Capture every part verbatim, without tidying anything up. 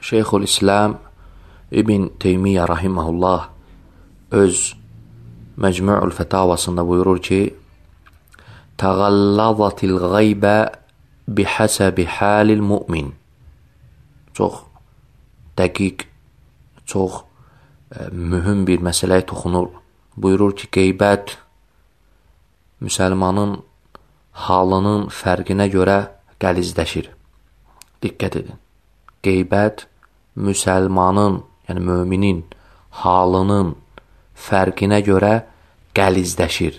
Şeyxülislam İbn Teymiyyə rahiməhullah öz Məcmu'ul Fətavasında buyurur ki, Təğallazatil qeybə bihəsəbi halil mümin. Çox dəqiq, çox e, mühüm bir məsələyə toxunur. Buyurur ki, qeybət müsəlmanın halının fərqinə görə qəlizləşir. Diqqət edin. Qeybət müsəlmanın, yəni müminin halının fərqinə görə qəlizləşir.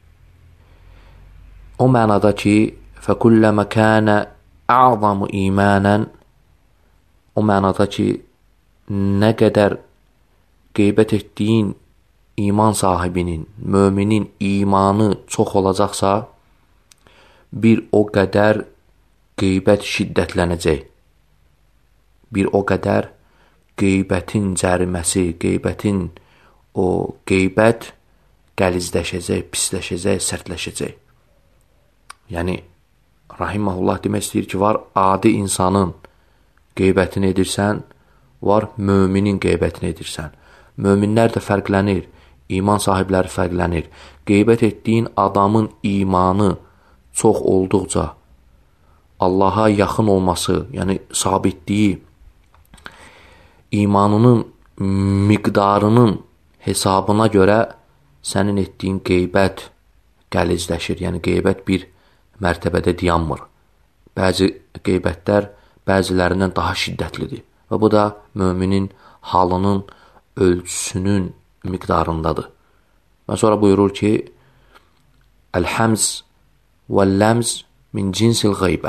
O mənada ki, fəkulləmə kənə ə'zamu imanən, o mənada ki, nə qədər qeybət etdiyin iman sahibinin, müminin imanı çox olacaqsa, bir o qədər qeybət şiddətlənəcək. Bir o qədər qeybətin cəriməsi, qeybətin o qeybət qəlizləşəcək, pisləşəcək, sərtləşəcək. Yəni, rahiməhullah demək istəyir ki, var adi insanın qeybətini edirsən, var müminin qeybətini edirsən. Möminlər də fərqlənir, iman sahibləri fərqlənir. Qeybət etdiyin adamın imanı çox olduqca, Allaha yaxın olması, yəni sabitliyi, imanının miqdarının hesabına görə sənin etdiyin qeybət qəlizləşir. Yəni, qeybət bir mərtəbədə dayanmır. Bəzi qeybətlər bəzilərindən daha şiddətlidir. Və bu da müminin halının ölçüsünün miqdarındadır. Və sonra buyurur ki, Əl-həmz və-ləmz min cinsil qeybə.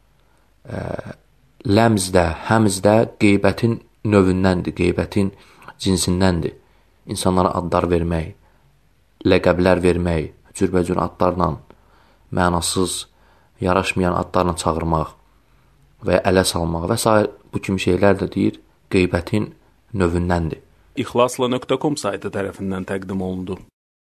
Ləmzdə, həmzdə qeybətin növündəndir, qeybətin cinsindəndir. İnsanlara adlar vermək, ləqəblər vermək, cürbəcür adlarla, mənasız, yaraşmayan adlarla çağırmaq və ya ələ salmaq və s. bu kimi şeylər də deyir, qeybətin növündəndir. İxlasla nöqtə com saytı tərəfindən təqdim olundu.